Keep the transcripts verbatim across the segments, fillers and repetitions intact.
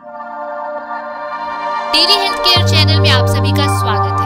Daily health care channel में आप सभी का स्वागत है।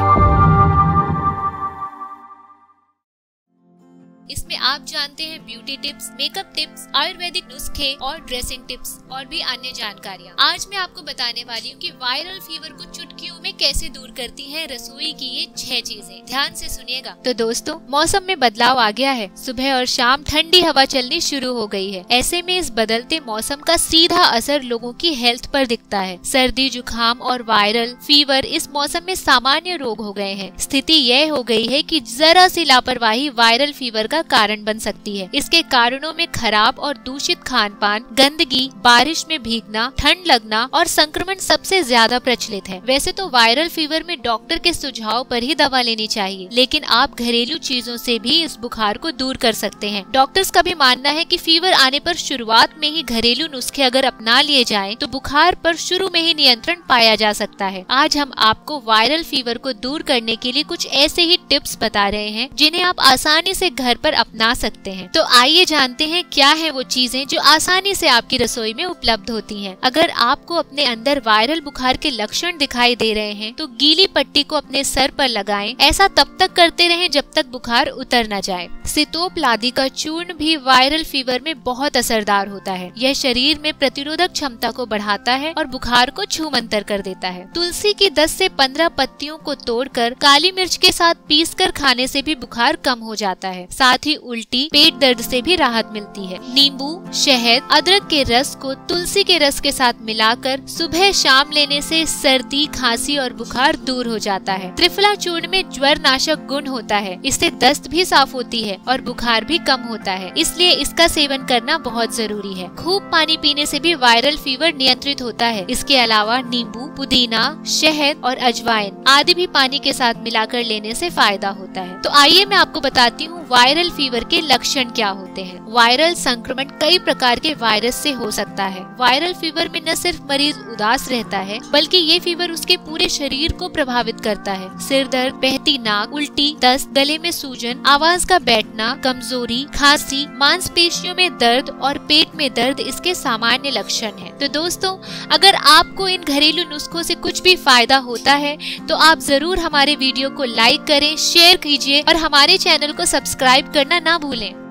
इसमें आप जानते हैं beauty tips, makeup tips, ayurvedic नुस्खे और ड्रेसिंग टिप्स और भी अन्य जानकारियाँ। आज मैं आपको बताने वाली हूँ कि वायरल फीवर को चुटकियों में कैसे दूर करती है रसोई की ये छह चीजें। ध्यान से सुनिएगा। तो दोस्तों, मौसम में बदलाव आ गया है। सुबह और शाम ठंडी हवा चलनी शुरू हो गई है। ऐसे में इस बदलते मौसम का सीधा असर लोगों की हेल्थ पर दिखता है। सर्दी, जुकाम और वायरल फीवर इस मौसम में सामान्य रोग हो गए हैं। स्थिति यह हो गई है कि जरा सी लापरवाही वायरल फीवर का कारण बन सकती है। इसके कारणों में खराब और दूषित खान पान, गंदगी, बारिश में भीगना, ठंड लगना और संक्रमण सबसे ज्यादा प्रचलित है। वैसे तो वायरल फीवर में डॉक्टर के सुझाव पर ही दवा लेनी चाहिए, लेकिन आप घरेलू चीजों से भी इस बुखार को दूर कर सकते हैं। डॉक्टर्स का भी मानना है कि फीवर आने पर शुरुआत में ही घरेलू नुस्खे अगर अपना लिए जाएं, तो बुखार पर शुरू में ही नियंत्रण पाया जा सकता है। आज हम आपको वायरल फीवर को दूर करने के लिए कुछ ऐसे ही टिप्स बता रहे हैं जिन्हें आप आसानी से घर पर अपना सकते हैं। तो आइए जानते हैं क्या है वो चीजें जो आसानी से आपकी रसोई में उपलब्ध होती हैं। अगर आपको अपने अंदर वायरल बुखार के लक्षण दिखाई दे रहे हैं तो गीली पट्टी को अपने सर पर लगाएं। ऐसा तब तक करते रहें जब तक बुखार उतर न जाए। सितोपलादी का चूर्ण भी वायरल फीवर में बहुत असरदार होता है। यह शरीर में प्रतिरोधक क्षमता को बढ़ाता है और बुखार को छूमंतर कर देता है। तुलसी की दस से पंद्रह पत्तियों को तोड़कर काली मिर्च के साथ पीसकर खाने से भी बुखार कम हो जाता है। साथ ही उल्टी, पेट दर्द से भी राहत मिलती है। नींबू, शहद, अदरक के रस को तुलसी के रस के साथ मिलाकर सुबह शाम लेने से सर्दी, खांसी और बुखार दूर हो जाता है। त्रिफला चूर्ण में ज्वर नाशक गुण होता है। इससे दस्त भी साफ होती है और बुखार भी कम होता है, इसलिए इसका सेवन करना बहुत जरूरी है। खूब पानी पीने से भी वायरल फीवर नियंत्रित होता है। इसके अलावा नींबू, पुदीना, शहद और अजवाइन आदि भी पानी के साथ मिलाकर लेने से फायदा होता है। तो आइए मैं आपको बताती हूँ वायरल फीवर के लक्षण क्या होते हैं। वायरल संक्रमण कई प्रकार के वायरस से हो सकता है। वायरल फीवर में न सिर्फ मरीज उदास रहता है, बल्कि ये फीवर उसके पूरे शरीर को प्रभावित करता है। सिर दर्द, बहती नाक, उल्टी, दस्त, गले में सूजन, आवाज का बैठना, कमजोरी, खांसी, मांसपेशियों में दर्द और पेट में दर्द इसके सामान्य लक्षण हैं। तो दोस्तों, अगर आपको इन घरेलू नुस्खों से कुछ भी फायदा होता है तो आप जरूर हमारे वीडियो को लाइक करें, शेयर कीजिए और हमारे चैनल को सब्सक्राइब करना ना भूलें।